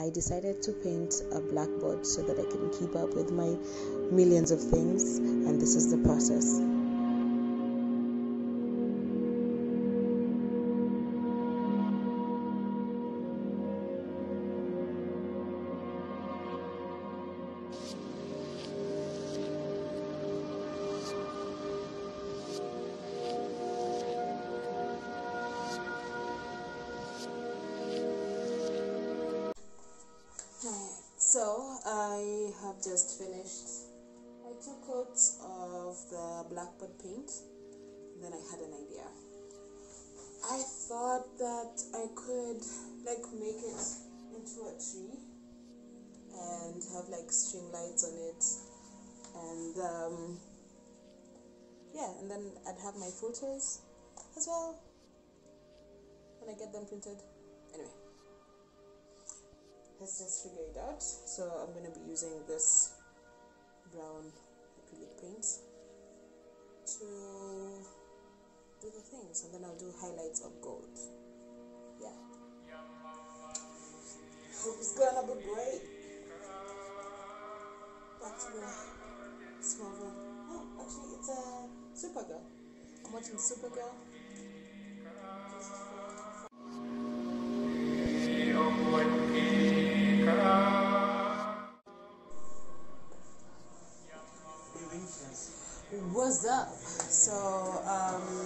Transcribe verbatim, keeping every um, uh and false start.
I decided to paint a blackboard so that I can keep up with my millions of things, and this is the process. So I have just finished my two coats of the blackboard paint, and then I had an idea. I thought that I could like make it into a tree and have like string lights on it, and um, yeah, and then I'd have my filters as well when I get them printed. Anyway, let's just figure it out. So I'm going to be using this brown acrylic paint to do the things, and then I'll do highlights of gold. Yeah, hope it's gonna be great. Back to the small one. Oh, actually it's a Supergirl. I'm watching Supergirl. What's up? So um